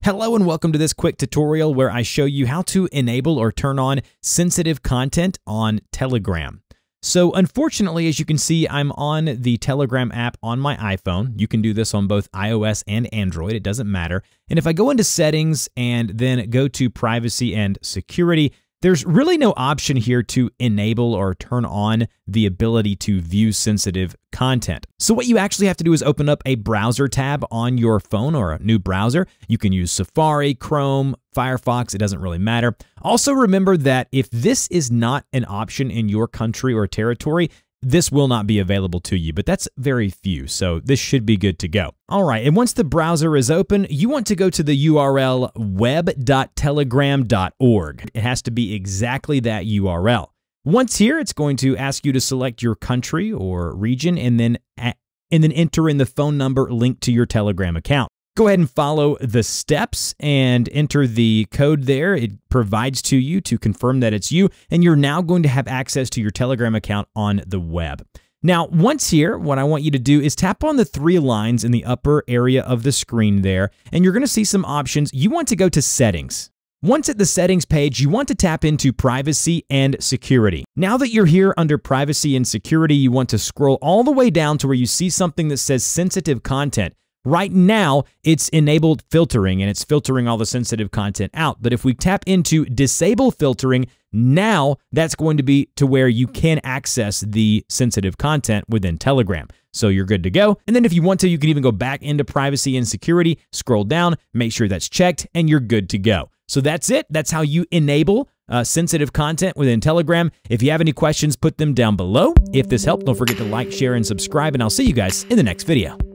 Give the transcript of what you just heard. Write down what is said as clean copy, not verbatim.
Hello and welcome to this quick tutorial where I show you how to enable or turn on sensitive content on Telegram. So unfortunately, as you can see, I'm on the Telegram app on my iPhone. You can do this on both iOS and Android, it doesn't matter. And if I go into settings and then go to privacy and security, there's really no option here to enable or turn on the ability to view sensitive content. So what you actually have to do is open up a browser tab on your phone or a new browser. You can use Safari, Chrome, Firefox, it doesn't really matter. Also remember that if this is not an option in your country or territory, this will not be available to you, but that's very few, so this should be good to go. All right, and once the browser is open, you want to go to the URL web.telegram.org. It has to be exactly that URL. Once here, it's going to ask you to select your country or region and then enter in the phone number linked to your Telegram account. Go ahead and follow the steps and enter the code there. It provides to you to confirm that it's you, and you're now going to have access to your Telegram account on the web. Now, once here, what I want you to do is tap on the three lines in the upper area of the screen there, and you're going to see some options. You want to go to Settings. Once at the Settings page, you want to tap into Privacy and Security. Now that you're here under Privacy and Security, you want to scroll all the way down to where you see something that says Sensitive Content. Right now, it's enabled filtering, and it's filtering all the sensitive content out. But if we tap into Disable Filtering, now that's going to be to where you can access the sensitive content within Telegram. So you're good to go. And then if you want to, you can even go back into Privacy and Security, scroll down, make sure that's checked, and you're good to go. So that's it. That's how you enable sensitive content within Telegram. If you have any questions, put them down below. If this helped, don't forget to like, share, and subscribe, and I'll see you guys in the next video.